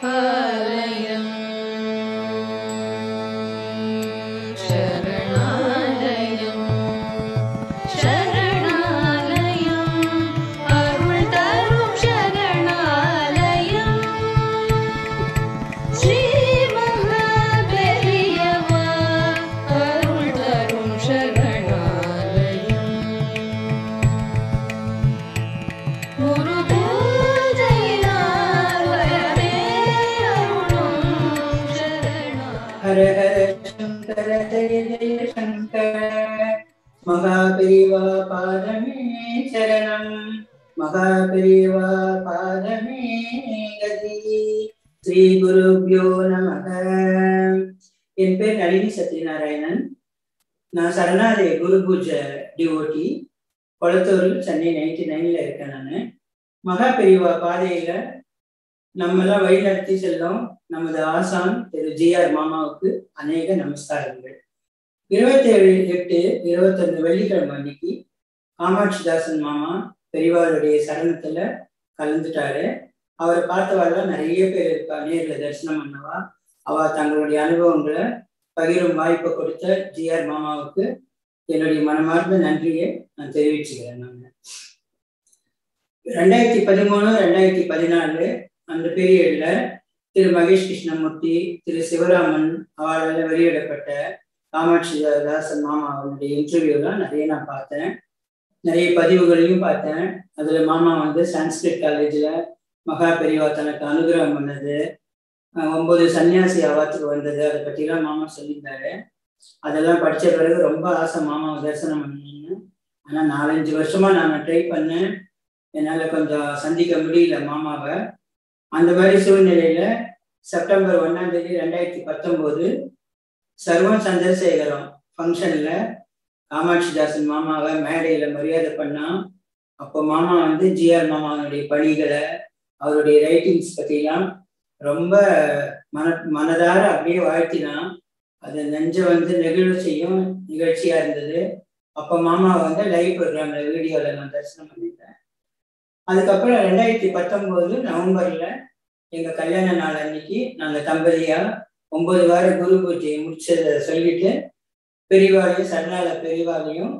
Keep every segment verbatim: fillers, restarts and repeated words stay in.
ஆலயம் சரணாலயம் சரணாலயம் அருள் தரும் சரணாலயம் ஸ்ரீ மகா பெரியவா அருள் தரும் சரணாலயம் குரு பூஜை நாள் வரவே அருளும் சரணா हर हर शंकर जय जय शंकर महापेरिवा पादमे चरणम महापेरिवा पादमे गति श्री गुरुभ्यो नमः என் பேர் நளினி சத்யநாராயணன். நான் சரணாலய குரு பூஜை டிவோட்டி கொளத்தூரில் சென்னை நைன்டி நைன்ல இருக்கேன். நான் மகாபெரிவா பாதையில நம்மெல்லாம் வழிநடத்தி செல்லும் நமது ஆசான் திரு ஜி ஆர் மாமாவுக்கு அநேக நமஸ்காரங்கள். இருபத்தி ஏழு எட்டு இருபத்தொன்னு வெள்ளிக்கிழமை அன்னைக்கு காமாட்சிதாசன் மாமா பெரியவாளுடைய சரணத்துல கலந்துட்டாரு. அவரை பார்த்தவாள்லாம் நிறைய பேர் இருக்கா, நேர்ல தரிசனம் பண்ணவா. அவ தங்களுடைய அனுபவங்களை பகிரும் வாய்ப்பை கொடுத்த ஜி ஆர் மாமாவுக்கு என்னுடைய மனமார்ந்த நன்றியை நான் தெரிவிச்சுக்கிறேன். நான் ரெண்டாயிரத்தி பதிமூணு ரெண்டாயிரத்தி பதினாலு அந்த பீரியட்ல திரு மகேஷ் கிருஷ்ணமூர்த்தி, திரு சிவராமன் அவளால் வெளியிடப்பட்ட காமாட்சி தாசன் மாமா அவருடைய இன்டர்வியூலாம் நிறைய நான் பார்த்தேன். நிறைய பதிவுகளையும் பார்த்தேன். அதுல மாமா வந்து சான்ஸ்கிரிட் காலேஜ்ல மகா பெரியவா தனக்கு அனுகிரகம் பண்ணது, ஒன்பது சன்னியாசி அவாத்துக்கு வந்தது, அதை பற்றிலாம் மாமா சொல்லியிருந்தாரு. அதெல்லாம் படித்த பிறகு ரொம்ப ஆசை மாமாவை தரிசனம் பண்ணணும்னு. ஆனால் நாலஞ்சு வருஷமா நான் ட்ரை பண்ணேன், என்னால் கொஞ்சம் சந்திக்க முடியல மாமாவை. அந்த மாதிரி சூழ்நிலையில செப்டம்பர் ஒன்னாம் தேதி ரெண்டாயிரத்தி பத்தொன்பது சர்வம் சந்திரசேகரம் ஃபங்க்ஷன்ல காமாட்சிதாசன் மாமாவை மேடையில மரியாதை பண்ணா. அப்போ மாமா வந்து ஜி ஆர் மாமாவுடைய பணிகளை, அவருடைய ரைட்டிங்ஸ் பற்றிலாம் ரொம்ப மன மனதார அப்படியே வாழ்த்தினா. அது நெஞ்ச வந்து நெகிழ்வு செய்யும் நிகழ்ச்சியா இருந்தது. அப்போ மாமாவை வந்து லைவ் ப்ரோக்ராம்ல வீடியோல நான் தரிசனம் பண்ணிட்டேன். அதுக்கப்புறம் ரெண்டாயிரத்தி பத்தொன்பது நவம்பர்ல எங்க கல்யாண நாள் அன்னைக்கு நாங்க தம்பதியா ஒன்பது வார குரு பூஜையை முடிச்சதை சொல்லிட்டு பெரியவாளையும் சரணால பெரியவாளையும்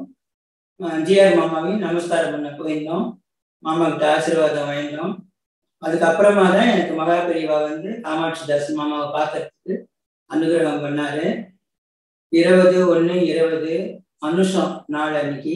ஜி ஆர் மாமாவையும் நமஸ்காரம் பண்ண போயிருந்தோம். மாமா கிட்ட ஆசீர்வாதம் வாங்கினோம். அதுக்கப்புறமா தான் எனக்கு மகா பெரியவா வந்து காமாட்சிதாசன் மாமாவை பார்க்கறதுக்கு அனுகிரகம் பண்ணாரு. இருபது ஒன்று இருபது அனுஷம் நாள் அன்னைக்கு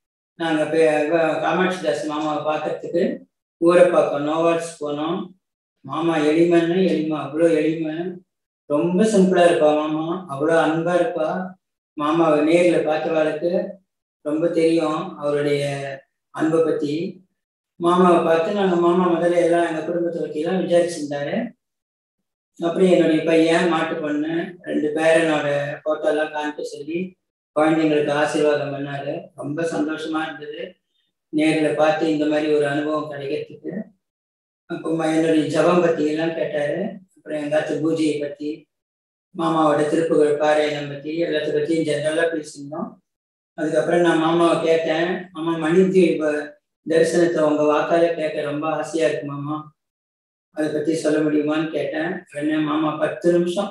நாங்கள் காமாட்சிதாசன் மாமாவை பார்க்கறதுக்கு ஊரப்பாக்கம் நோவாட்ஸ் போனோம். மாமா எளிமைன்னு எளிமை, அவ்வளோ எளிமை, ரொம்ப சிம்பிளா இருப்பா மாமா, அவ்வளோ அன்பா இருப்பா. மாமாவை நேரில் பார்த்தவாளுக்கு ரொம்ப தெரியும் அவருடைய அன்பை பற்றி. மாமாவை பார்த்து நாங்கள் மாமா முதல்ல எல்லாம் எங்கள் குடும்பத்தை பற்றிலாம் விசாரிச்சிருந்தாரு. அப்புறம் என்னுடைய பையன் மாட்டு பொண்ணு ரெண்டு பேரனோட ஃபோட்டோலாம் காமிட்டு சொல்லி குழந்தைங்களுக்கு ஆசீர்வாதம் பண்ணாரு. ரொம்ப சந்தோஷமா இருந்தது நேரில் பார்த்து இந்த மாதிரி ஒரு அனுபவம் கிடைக்கிறதுக்கு. அப்போ என்னுடைய ஜபம் பற்றி எல்லாம் கேட்டாரு. அப்புறம் எங்காச்சும் பூஜையை பற்றி, மாமாவோட திருப்புகழ் பாராயணம் பற்றி எல்லாத்த பற்றியும் ஜெனரலாக பேசியிருந்தோம். அதுக்கப்புறம் நான் மாமாவை கேட்டேன், மாமா மணிதீப தரிசனத்தை உங்கள் வாக்கால கேட்க ரொம்ப ஆசையா இருக்கு மாமா, அதை பற்றி சொல்ல முடியுமான்னு கேட்டேன். உடனே மாமா பத்து நிமிஷம்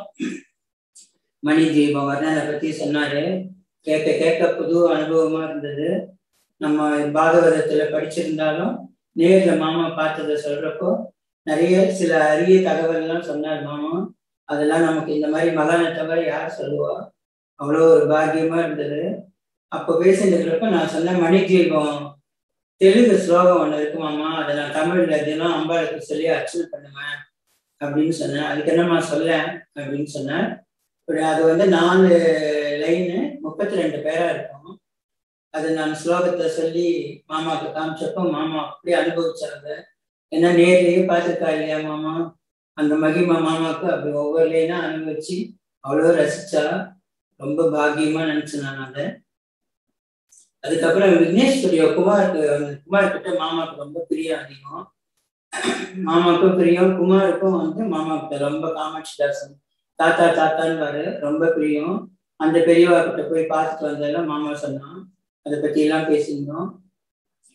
மணி தீபம் வர்ணனை பற்றி சொன்னாரு. கேட்க கேட்க புது அனுபவமா இருந்தது. நம்ம பாகவதத்துல படிச்சிருந்தாலும் நேரில் மாமா பார்த்ததை சொல்றப்போ நிறைய சில அரிய தகவல்லாம் சொன்னார் மாமா. அதெல்லாம் நமக்கு இந்த மாதிரி மகானை தவிர யார் சொல்லுவா, அவ்வளோ ஒரு பாக்கியமா இருந்தது. அப்போ பேசிட்டு நான் சொன்னேன், மணி தீபம் தெலுங்கு ஸ்லோகம் ஒன்று இருக்கு மாமா, அதை நான் தமிழ்ல தினம் அம்பாளுக்கு சொல்லி அர்ச்சனை பண்ணுவேன் அப்படின்னு சொன்னேன். அதுக்கு என்னம்மா சொல்ல அப்படின்னு சொன்னேன். அது வந்து நாலு லைனு முப்பத்தி ரெண்டு பேரா இருக்கும். அது நான் ஸ்லோகத்தை சொல்லி மாமாவுக்கு காமிச்சப்போ மாமா அப்படியே அனுபவிச்சாங்க. ஏன்னா நேர்லயே பார்த்துருக்கா இல்லையா மாமா, அந்த மகிமா மாமாவுக்கு அப்படி ஒவ்வொரு லைனா அனுபவிச்சு அவ்வளோ ரசிச்சா. ரொம்ப பாக்கியமா நினைச்சேன் நான் அதை. அதுக்கப்புறம் விக்னேஷ் ஸ்டுடியோ குமாருக்கு குமார் கிட்ட மாமாவுக்கு ரொம்ப பிரியம் அதிகம். மாமாவுக்கும் பிரியம், குமாருக்கும் வந்து மாமா கிட்ட ரொம்ப காமாட்சிதாசன் தாத்தா தாத்தான்னு ரொம்ப பிரியம். அந்த பெரியவா கிட்ட போய் பார்த்துட்டு வந்தெல்லாம் மாமா சொன்னான். அதை பத்தி எல்லாம் பேசியிருந்தோம்.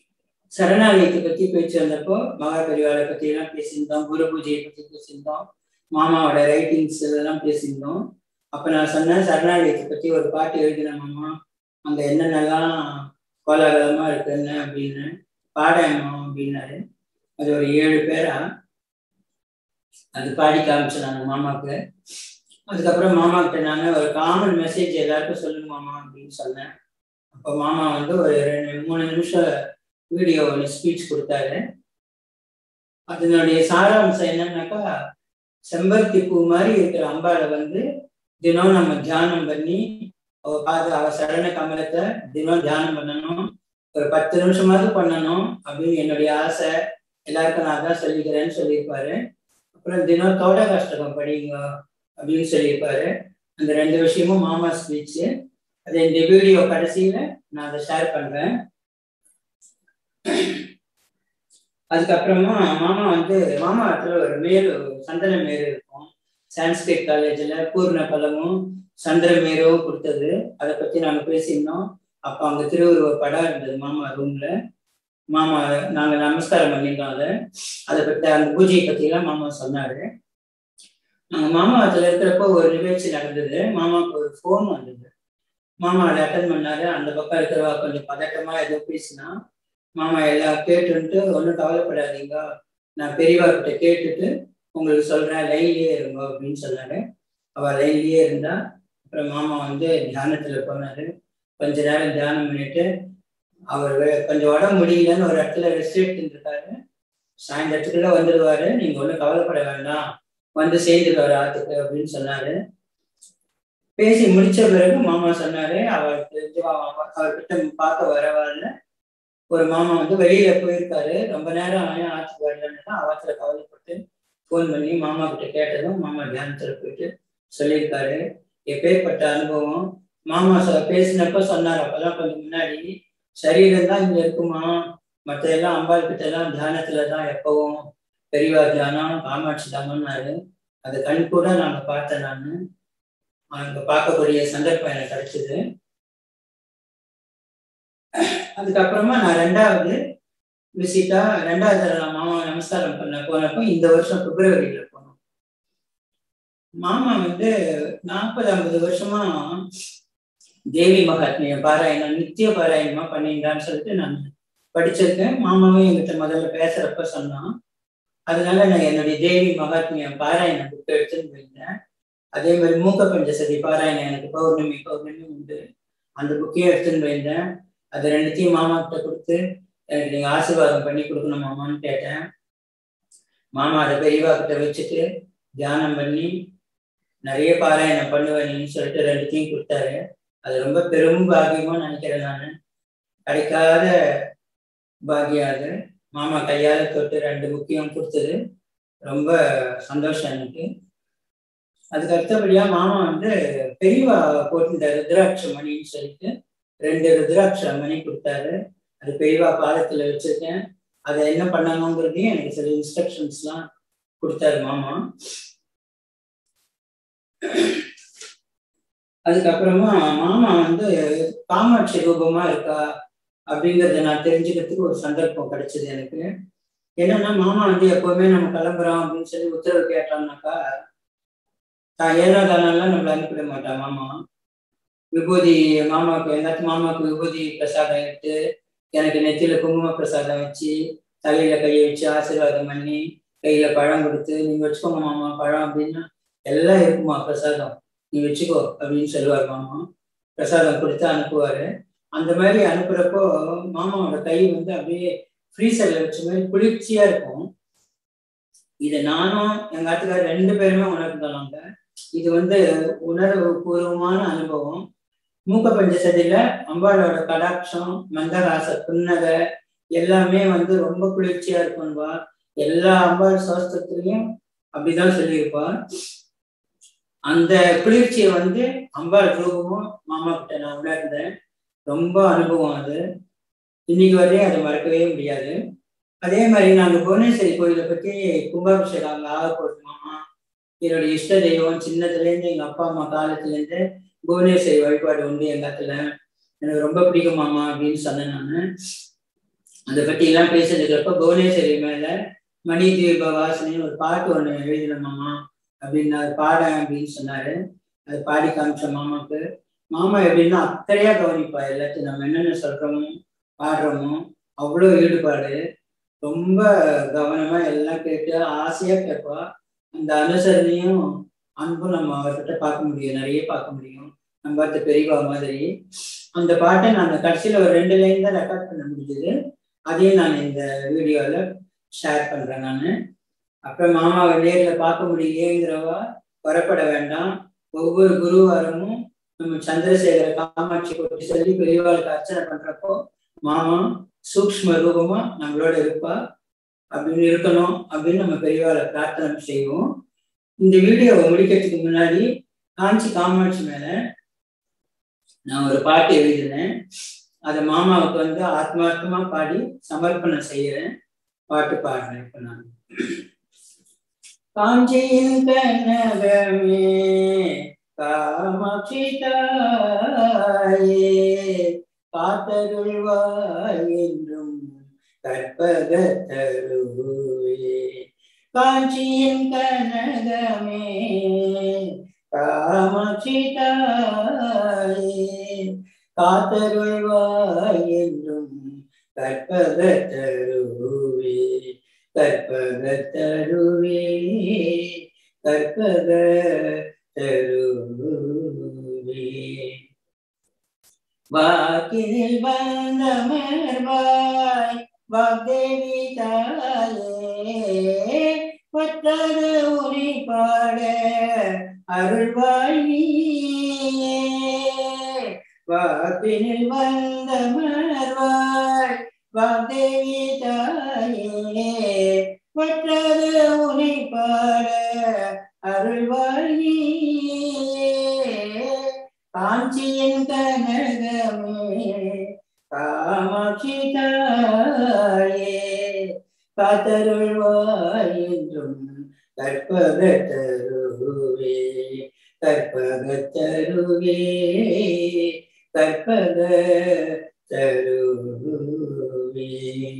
சரணாலயத்தை பத்தி பேச்சு வந்தப்போ மகா பெரியவாளை பத்தி எல்லாம் பேசியிருந்தோம். குரு பூஜையை பத்தி பேசியிருந்தோம். மாமாவோட ரைட்டிங்ஸ் இதெல்லாம் பேசியிருந்தோம். அப்போ நான் சொன்னேன், சரணாலயத்தை பற்றி ஒரு பாட்டு எழுதினேன் மாமா, அங்கே என்னென்னலாம் கோலாகலமாக இருக்குன்னு அப்படின்னு. பாடேம்மா அப்படின்னாரு. அது ஒரு ஏழு பேரா அது பாடி காமிச்சேன் நான் மாமாவுக்கு. அதுக்கப்புறம் மாமா கிட்ட நான் ஒரு காமன் மெசேஜ் எல்லாருக்கும் சொல்லுங்க மாமா அப்படின்னு சொன்னேன். அப்போ மாமா வந்து ஒரு ரெண்டு மூணு நிமிஷம் வீடியோ ஒன்று ஸ்பீச் கொடுத்தாரு. அதனுடைய சாராம்சம் என்னன்னாக்கா, செம்பருத்தி பூ மாதிரி இருக்கிற அம்பாளை வந்து தினம் நம்ம தியானம் பண்ணி அவ பார்த்து அவ சரண கமலத்தை தினம் தியானம் பண்ணணும், ஒரு பத்து நிமிஷமாவது பண்ணணும் அப்படின்னு என்னுடைய ஆசை. எல்லாருக்கும் நான் தான் சொல்லிக்கிறேன்னு சொல்லியிருப்பாரு. அப்புறம் தினம் தோட கஷ்டகம் படிங்க அப்படின்னு சொல்லியிருப்பாரு. அந்த ரெண்டு விஷயமும் மாமா ஸ்பீச்சு. அது இந்த வீடியோ கடைசியில நான் அதை ஷேர் பண்றேன். அதுக்கப்புறமா மாமா வந்து மாமா இடத்துல ஒரு மேரு சந்தன மேரு இருக்கும். சான்ஸ்கிரிட் காலேஜ்ல பூர்ண பலமும் சந்திர மேரும் கொடுத்தது. அதை பத்தி நாங்க பேசியிருந்தோம். அப்போ அங்க திருவுருவ படம் இருந்தது மாமா ரூம்ல. மாமா நாங்க நமஸ்காரம் பண்ணியிருந்தோம். அதை அதை பத்தி அந்த பூஜையை பத்தி எல்லாம் மாமா சொன்னாரு. நாங்க மாமா இடத்துல இருக்கிறப்போ ஒரு நிகழ்ச்சி நடந்தது. மாமாவுக்கு ஒரு ஃபோன் வந்தது. மாமா அதை அட்டன் பண்ணாரு. அந்த பக்கம் இருக்கிறவா கொஞ்சம் பதட்டமா ஏதோ பேசினா, மாமா எல்லாம் கேட்டுன்ட்டு ஒன்றும் கவலைப்படாதீங்க, நான் பெரியவா கிட்ட கேட்டுட்டு உங்களுக்கு சொல்றேன், லைன்லயே இருங்க அப்படின்னு சொன்னாரு. அவ லைன்லயே இருந்தா. அப்புறம் மாமா வந்து தியானத்துல போனாரு. கொஞ்ச நேரம் தியானம் பண்ணிட்டு அவர் கொஞ்சம் உடம்பு முடியலன்னு ஒரு இடத்துல ரெஸ்ட் எடுத்துட்டு இருக்காரு. சாயந்தரத்துக்குள்ள வந்துடுவாரு, நீங்க ஒன்றும் கவலைப்பட வேண்டாம், வந்து சேர்ந்துடுவாரு ஆத்துக்கு அப்படின்னு சொன்னாரு. பேசி முடிச்ச பிறகு மாமா சொன்னாரு, அவர் தெரிஞ்சு அவர்கிட்ட பார்க்க வரவாருல ஒரு மாமா வந்து வெளியில போயிருக்காரு, ரொம்ப நேரம் ஆயும் ஆற்றுக்கு வரலன்னா அவத்துல கவலைப்பட்டு ஃபோன் பண்ணி மாமா கிட்ட கேட்டதும் மாமா தியானத்துல போயிட்டு சொல்லியிருக்காரு. எப்பேற்பட்ட அனுபவம். மாமா சொ பேசினப்ப சொன்னார் அப்பெல்லாம் கொஞ்சம் முன்னாடி, சரீரம் தான் இங்க இருக்குமா, மற்ற எல்லாம் அம்பாள் கிட்ட எல்லாம் தியானத்துலதான் எப்பவும் பெரியவா தியானம் காமாட்சி தானம்னாரு. அதை கண் கூட நாங்க பார்த்தேன். நானு அங்க பார்க்கக்கூடிய சந்தர்ப்பம் எனக்கு கிடைச்சது. அதுக்கப்புறமா நான் ரெண்டாவது விசிட்டா ரெண்டாவது தடவை மாமா நமஸ்காரம் பண்ண போனப்போ இந்த வருஷம் பிப்ரவரியில போனோம். மாமா வந்து நாற்பது ஐம்பது வருஷமா தேவி மகாத்மிய பாராயணம் நித்திய பாராயணமா பண்ணிட்டான்னு சொல்லிட்டு நான் படிச்சிருக்கேன். மாமாவும் என்கிட்ட முதல்ல பேசுறப்ப சொன்னான். அதனால நான் என்னுடைய தேவி மகாத்மிய பாராயணம் புக்கு எடுத்துன்னு போயிருந்தேன். அதே மாதிரி மூக்க பஞ்சசதி பாராயணம் எனக்கு பௌர்ணமி பௌர்ணமி உண்டு, அந்த புக்கையும் எடுத்துன்னு போயிருந்தேன். அது ரெண்டுத்தையும் மாமா கிட்ட கொடுத்து எனக்கு நீங்க ஆசீர்வாதம் பண்ணி கொடுக்கணும் மாமான்னு கேட்டேன். மாமா அதை பெரியவா கிட்ட வச்சுட்டு தியானம் பண்ணி நிறைய பாராயணம் பண்ணுவேன்னு சொல்லிட்டு ரெண்டுத்தையும் கொடுத்தாரு. அது ரொம்ப பெரும் பாக்கியமா நினைக்கிறேன். நான் கிடைக்காத பாக்கியம் அது. மாமா கையால தொட்டு ரெண்டு புக்கையும் கொடுத்தது ரொம்ப சந்தோஷம் எனக்கு. அதுக்கு அடுத்தபடியா மாமா வந்து பெரியவா போட்டிருந்த ருத்ராட்ச மணின்னு சொல்லிட்டு ரெண்டு ருத்ராட்ச மணி கொடுத்தாரு. அது பெரியவா பாதத்துல வச்சிருக்கேன். அதை என்ன பண்ணணுங்கிறதையும் எனக்கு சில இன்ஸ்ட்ரக்ஷன்ஸ் எல்லாம் கொடுத்தாரு மாமா. அதுக்கப்புறமா மாமா வந்து காமாட்சி ரூபமா இருக்கா அப்படிங்கிறத நான் தெரிஞ்சுக்கிறதுக்கு ஒரு சந்தர்ப்பம் கிடைச்சது எனக்கு. என்னன்னா மாமா வந்து எப்பவுமே நம்ம கிளம்புறோம் அப்படின்னு சொல்லி உத்தரவு கேட்டோம்னாக்கா தான் ஏனாதானெல்லாம் நம்மளை அனுப்பிட மாட்டான் மாமா. விபூதி மாமாவுக்கு எல்லாத்துக்கும் மாமாவுக்கு விபூதி பிரசாதம் எடுத்து எனக்கு நெத்தியில குங்கும பிரசாதம் வச்சு தலையில கையை வச்சு ஆசீர்வாதம் பண்ணி கையில பழம் கொடுத்து நீங்க வச்சுக்கோங்க மாமா பழம் அப்படின்னா எல்லாம் இருக்குமா பிரசாதம் நீ வச்சுக்கோ அப்படின்னு சொல்லுவார் மாமா. பிரசாதம் கொடுத்து அனுப்புவாரு. அந்த மாதிரி அனுப்புறப்போ மாமாவோட கை வந்து அப்படியே ஃப்ரீசர்ல வச்ச மாதிரி குளிர்ச்சியா இருக்கும். இதை நானும் எங்க ஆத்துக்காரர் ரெண்டு பேருமே உணர்ந்தாங்க. இது வந்து உணர்வு பூர்வமான அனுபவம். மூக்க பஞ்சசதியில அம்பாளோட கடாட்சம் மந்தகாச புன்னகை எல்லாமே வந்து ரொம்ப குளிர்ச்சியா இருக்கும்பா. எல்லா அம்பாள் சாஸ்திரத்திலையும் அப்படிதான் சொல்லியிருப்பா. அந்த குளிர்ச்சியை வந்து அம்பாள் ரூபமும் மாமா கிட்ட நான் உணர்ந்தேன். ரொம்ப அனுபவம் அது. இன்னைக்கு வரையும் அதை மறக்கவே முடியாது. அதே மாதிரி நாங்க புவனேஸ்வரி கோயிலை பத்தி கும்பாபிஷேகம் அங்க ஆக போகுது மாமா. என்னுடைய இஷ்ட தெய்வம் சின்னதுல இருந்து எங்க அப்பா அம்மா காலத்துல இருந்து புவனேஸ்வரி வழிபாடு உண்டு எங்க இடத்துல. எனக்கு ரொம்ப பிடிக்கும் மாமா அப்படின்னு சொன்னேன் நானு. அதை பத்தி எல்லாம் பேசிட்டு இருக்கிறப்ப புவனேஸ்வரி மேல மணி தீப வாசனைன்னு ஒரு பாட்டு ஒண்ணு எழுதின மாமா. அப்படின்னு அது பாட அப்படின்னு சொன்னாரு. அது பாடி காமிச்ச மாமாவுக்கு. மாமா எப்படின்னா அக்கறையா கவனிப்பா எல்லாத்தையும், நம்ம என்னென்ன சொல்றோமோ பாடுறோமோ அவ்வளோ ஈடுபாடு, ரொம்ப கவனமா எல்லாம் கேட்டு ஆசையா கேட்பா. அந்த அனுசரணையும் அன்பும் நம்ம அவர்கிட்ட பார்க்க முடியும், நிறைய பார்க்க முடியும். நம்ம பார்த்த பெரியவா மாதிரி. அந்த பாட்டை நான் கடைசியில் ஒரு ரெண்டு லைன் தான் ரெக்கார்ட் பண்ண முடிஞ்சது. அதையும் நான் இந்த வீடியோவில் ஷேர் பண்ணுறேன் நான். அப்புறம் மாமாவை நேரில் பார்க்க முடியலையேங்கிறவா வரப்பட வேண்டாம். ஒவ்வொரு குருவாரமும் நம்ம சந்திரசேகர காமாட்சி கொட்டி சொல்லி பெரியவாளுக்கு அர்ச்சனை பண்ணுறப்போ மாமா சூக்ஷ்ம ரூபமா நம்மளோட இருப்பா, அப்படின்னு இருக்கணும் அப்படின்னு நம்ம பெரியவாளை பிரார்த்தனை செய்வோம். இந்த வீடியோவை முடிக்கிறதுக்கு முன்னாடி காஞ்சி காமாட்சி மேல நான் ஒரு பாட்டு எழுதினேன். அதை மாமாவுக்கு வந்து ஆத்மார்த்தமா பாடி சமர்ப்பணம் செய்யறேன். பாட்டு பாடுறேன் இப்ப நான். காஞ்சியின் கனகமே காமாட்சி தாயே, காத்தருள்வாய் என்றும் கற்பக தருவே. காஞ்சியின் கனகமே காமாட்சி தாயே, காத்தருள்வாய் என்றும் கற்பக தருவே. கற்பக தருவே கற்பக தருவே. வாக்கினில் வந்தமர்வாய் வாக்தேவி தாயே, பத்தது உரி பாட அருள்வாய் நீயே. வாக்கினில் வந்தமர்வாய் வாக்தேவி தாயே, பத்தது உரி பாட அருள்வாய் நீயே. காஞ்சியின் கனகமே காமாட்சி தாயே, காத்தருள்வாய் என்றும் கற்பக தருவே. கற்பக தருவே கற்பக தருவே.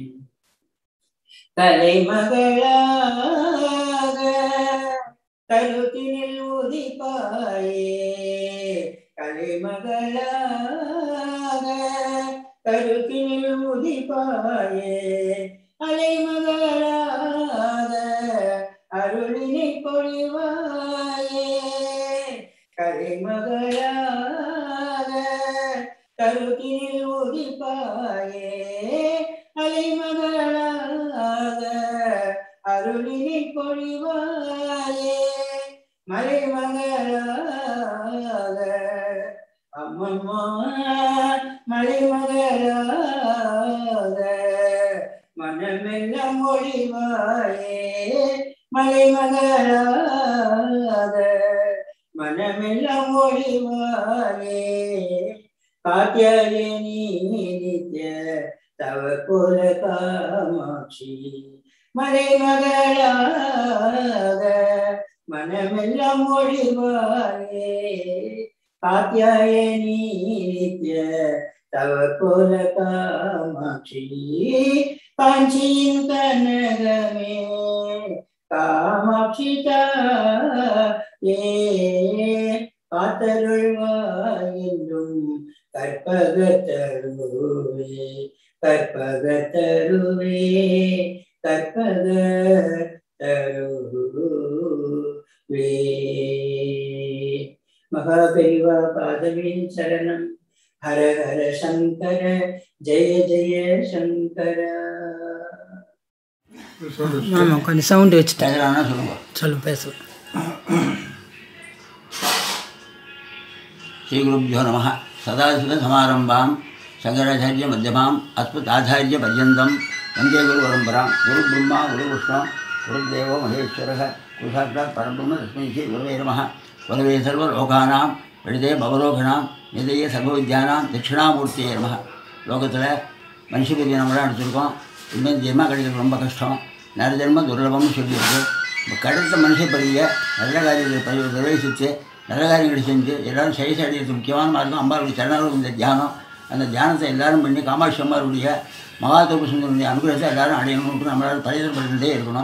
கலைமகளாக கருத்தினில் உதிப்பாயே, கலைமகளாக கருத்தினில் உதிப்பாயே. அலைமகளாக அருளினை பொழிவாயே, கலைமகளாக கருத்தினில் உதிப்பாயே. அலைமகளாக அருளினை பொழிவாயே. மலைமகளாக அம்மம்மா மலைமகளாக மனமெல்லாம் மொழிவாயே. மலைமகளாக மனமெல்லாம் மொழிவாயே. காத்யாயனி நித்ய தவ கோல காமாட்சி, மலைமகளாக மனமெல்லாம் மொழிவாயே. காத்யாயனி நித்ய தவ கோல காமாட்சி, காஞ்சியின் கனகமே காமாட்சி தாயே, காத்தருள்வாய் என்றும் கற்பக தருவே. கற்பக தருவே கற்பக தருவே. மகாபெரிவா பாதவின் சரணம். ஹர ஹர சங்கர ஜெய ஜெய சங்கர. ஆமாம், கொஞ்சம் சவுண்டு வச்சுட்டேன். சொல்லுங்க சொல்லுங்க பேசுவேன். ஸ்ரீ குருப்யோ நம. சதாசிவ சமாரம்பாம் சங்கராச்சாரிய மத்தியமாம் அஸ்மதாச்சாரிய பர்யந்தம் வந்தே குரு பரம்பராம். குரு பிரம்மா குரு விஷ்ணு குருதேவோ மகேஸ்வர குரு சாட்சாத் பரபிரம்ம தஸ்மை ஸ்ரீ குருவே நமः. குருவே சர்வலோகானாம் விடுதே பவலோகனாம் நிதைய சர்வவித்யானாம் தட்சிணாமூர்த்தியே நமः. லோகத்தில் மனுஷ பெரிய நம்மளாம் எடுத்துருக்கோம். இன்னும் ஜென்மா கிடைக்கிறது ரொம்ப கஷ்டம். நிறைய ஜென்மம் துர்லபம்னு சொல்லியிருக்கு. இப்போ கிடைத்த மனுஷ பெரிய நல்ல காரியத்தை பரி பிரவேசித்து நல்ல காரியங்களை செஞ்சு எல்லோரும் சைஸ் அடையிறது முக்கியமான மார்க்கம் அம்பாளுடைய சரணம். இந்த தியானம், அந்த தியானத்தை எல்லோரும் பண்ணி காமாட்சி அம்மாருடைய மகாதோப சுந்தரனுடைய அனுகிரகத்தை எல்லோரும் அடையணும்னு நம்மளால் பரிதல் பண்ணிகிட்டே இருக்கணும்.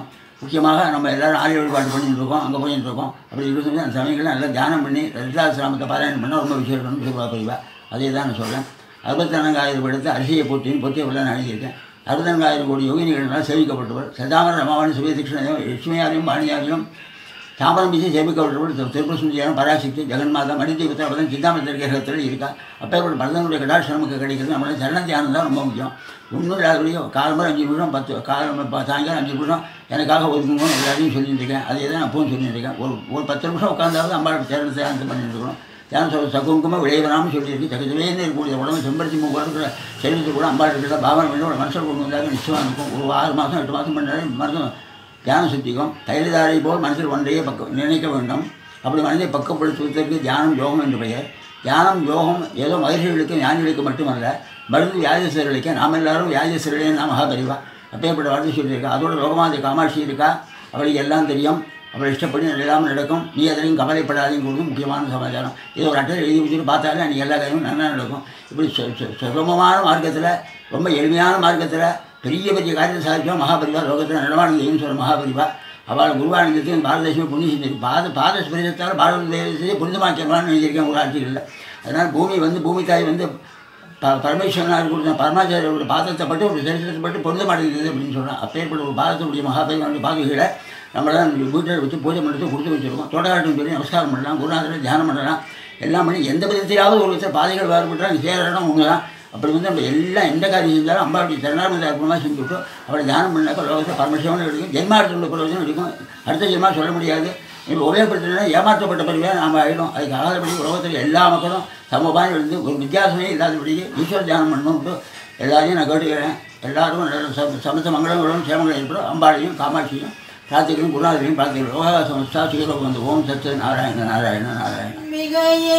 முக்கியமாக நம்ம எல்லோரும் ஆலய வழிபாடு பண்ணிட்டு இருக்கோம், அங்கே போயிட்டு இருக்கோம். அப்படி இருக்கிறது அந்த சமயங்களில் நல்லா தியானம் பண்ணி லலிதாசிரமத்தை பாராயணம் பண்ணால் ரொம்ப விசேஷம்னு சொல்லுவா பெரியவா. அதே தான் நான் சொல்கிறேன். அறுபத்தி நான்காயிரம் எடுத்து அரிசியை போட்டின்னு பொத்திய உள்ள நான் எழுதியிருக்கேன். அறுபத்தி நான்காயிரம் கோடி யோகினிகளால் சேவிக்கப்பட்டவர் சதாமர ரமாவாணி சுபே தீட்சணையும் லட்சுமியாரையும் பாணியாரையும் தாமரம் வீசி சேமிக்கப்பட்டவர் திருப்பூர் சுந்தியாரும் பராசக்தி ஜெகன்மாதா மனித உத்தரவாதம் சிந்தாமத்தில் கிரகத்தில் இருக்கா. அப்பேற்பட்ட பரதனுடைய கடாட்சி நமக்கு கிடைக்கிறது. நம்மளோட சரண தியானம் தான் ரொம்ப முக்கியம். ஒன்றும் இல்லாதபடியும் காலம்பரம் அஞ்சு நிமிஷம் பத்து காலம் சாயங்காலம் அஞ்சு நிமிஷம் எனக்காக ஒதுக்கணும்னு எல்லாத்தையும் சொல்லிட்டு இருக்கேன். அதே தான் நான் அப்பவும் சொல்லிட்டு இருக்கேன். ஒரு ஒரு பத்து நிமிஷம் உட்காந்தாவது அம்பாளுக்கு சரண தியானத்தை பண்ணிட்டு இருக்கணும். தியானம் சொல்ல சகுங்குமாக விளைவராமல் சொல்லியிருக்கு. சகஜவேன்னு இருக்கக்கூடிய உடம்பு செம்பருத்தி மூக்கு இருக்கிற சரீரத்தை கூட அம்பாள் இருக்கிற பாவனை பண்ணி ஒரு மனுஷன் கொண்டு வந்தாங்க நிச்சயமாக இருக்கும். ஒரு ஆறு மாதம் எட்டு மாதம் பண்ணாலே மருத்துவம் தியானம் சுத்திக்கும். தைலதாரை போல் மனசில் ஒன்றையே பக்கம் நினைக்க வேண்டும். அப்படி மனதை பக்கப்படுத்துவதற்கு தியானம் யோகம் என்று பெயர். தியானம் யோகம் ஏதோ மகிழ்ச்சிகளுக்கு ஞானிகளுக்கு மட்டுமல்ல, மருந்து வியாதிசர்களுக்கு நாம் எல்லாரும் வியாதிசர்களே நாம் மகாபரிவா அப்பேற்பட்ட வார்த்தை சொல்லியிருக்கா. அதோட லோகமாதி காமாட்சி இருக்கா. அவளுக்கு எல்லாம் தெரியும். அவளை இஷ்டப்படி எல்லாமே நடக்கும். நீ எதையும் கவலைப்படாதீங்கிறது முக்கியமான சமாச்சாரம். இதை ஒரு அட்டை எழுதி வச்சுட்டு பார்த்தாலே அன்றைக்கி எல்லா காரியமும் நல்லா நடக்கும். இப்படி சுலபமான மார்க்கத்தில் ரொம்ப எளிமையான மார்க்கத்தில் பெரிய பெரிய காரியத்தை சாதிச்சோம் மகாபரிவா. லோகத்தில் நடமானந்தையும் சொல்கிற மகாபரிவா அவள் குருவானந்தத்தையும் பாரதேசமே புண்ணியம் செஞ்சிருக்கு. பாத பாத ஸ்பிரிதத்தால் பாரத தேசத்தையே புனிதமாக்கலான்னு எழுதியிருக்கேன் ஒரு ஆட்சிகளில். அதனால் பூமி வந்து பூமி தாய் வந்து ப பரமேஸ்வரனாக கொடுத்த பரமாச்சாரியோட பாதத்தை பட்டு ஒரு சரித்திரத்தை பட்டு பொருந்த மாட்டேங்குது அப்படின்னு சொல்கிறேன். அப்பேற்பட்ட ஒரு பாதத்துடைய மகாபரிவானுடைய பாதுகைகளை நம்மளாம் வீட்டில் வச்சு பூஜை பண்ணுறது கொடுத்து வச்சுருக்கோம். தோட்டக்காட்டும் சொல்லி நமஸ்காரம் பண்ணலாம், குருநாதரை தியானம் பண்ணலாம், எல்லாம் பண்ணி எந்த விதத்தையாவது ஒரு விதத்தில் பாதைகள் வேறுபட்டால் சேர இடம் ஒன்று தான். அப்படி வந்து நம்ம எல்லாம் எந்த காரியம் செஞ்சாலும் அம்பாவுடைய சரணாமதி அற்புதமாக செஞ்சு விட்டோம். அவளை தியானம் பண்ணாக்கா லோகத்தை பரமசிவனும் இருக்கும், ஜென்மார்த்தோட பிரயோஜனம் இருக்கும். அடுத்த ஜென்மா சொல்ல முடியாது. இப்போ உபயோகப்படுத்தினா ஏமாற்றப்பட்ட பிறகு நாம் ஆகிடும். அதுக்கு ஆகாதபடி உலகத்தில் எல்லா மக்களும் சமபாக இருந்து ஒரு வித்தியாசமே இல்லாதபடிக்கு ஈஸ்வர தியானம் பண்ணணும்ட்டு எல்லாரையும் நான் கேட்டுக்கிறேன். எல்லாரும் சமத்த மங்களங்களும் சேமங்களும் ஏற்படும். அம்பாளையும் காமாட்சியும் பிரார்த்திகளும் குருநாதரையும் பிரார்த்திகளும் லோகா சமஸ்தா சுகலோகம் வந்து ஓம் சத்து நாராயண நாராயண நாராயண மிகையே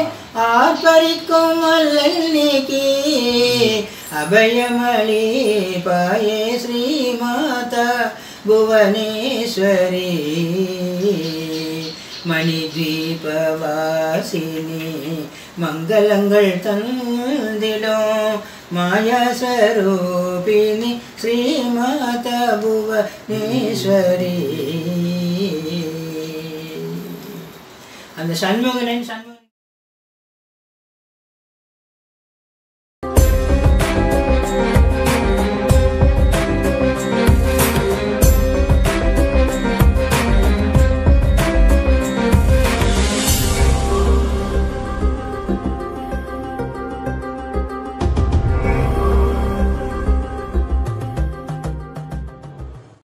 ஆர்ப்பரிக்கும் அல்லன்னைக்கு அபயமளி பாயே ஸ்ரீமாதா புவனேஸ்வரி மணித்வீபவாசினி மங்களங்கள் தந்திடும் மாயாஸ்வரூபிணி ஸ்ரீமாதா புவனேஸ்வரி. அந்த சண்முகனின் சண்முகன்